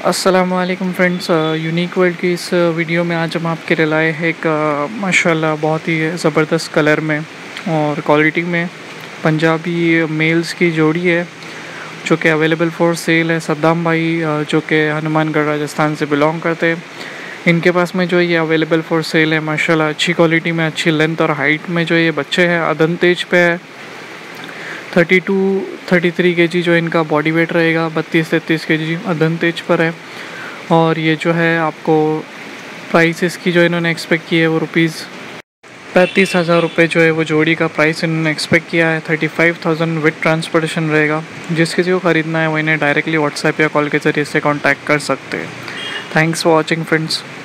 अस्सलामुअलैकुम friends, unique world की इस वीडियो में आज हम आपके लिए लाए हैं एक माशाल्लाह बहुत ही ज़बरदस्त कलर में और क्वालिटी में पंजाबी मेल्स की जोड़ी है जो कि अवेलेबल फॉर सेल है। सद्दाम भाई जो कि हनुमानगढ़ राजस्थान से बिलोंग करते हैं, इनके पास में जो ये अवेलेबल फॉर सेल है। माशाल्लाह अच्छी क्वालिटी में, अच्छी लेंथ और हाइट में जो ये बच्चे हैं अदन तेज पे है। 32-33 kg जो इनका बॉडी वेट रहेगा, 32-33 kg अदन तेज पर है। और ये जो है आपको प्राइस इसकी जो इन्होंने एक्सपेक्ट की है वो ₹35,000 जो है वो जोड़ी का प्राइस इन्होंने एक्सपेक्ट किया है। 35,000 विद ट्रांसपोर्टेशन रहेगा। जिस किसी को ख़रीदना है वो इन्हें डायरेक्टली व्हाट्सएप या कॉल के ज़रिए से कॉन्टैक्ट कर सकते हैं। Thanks for watching friends.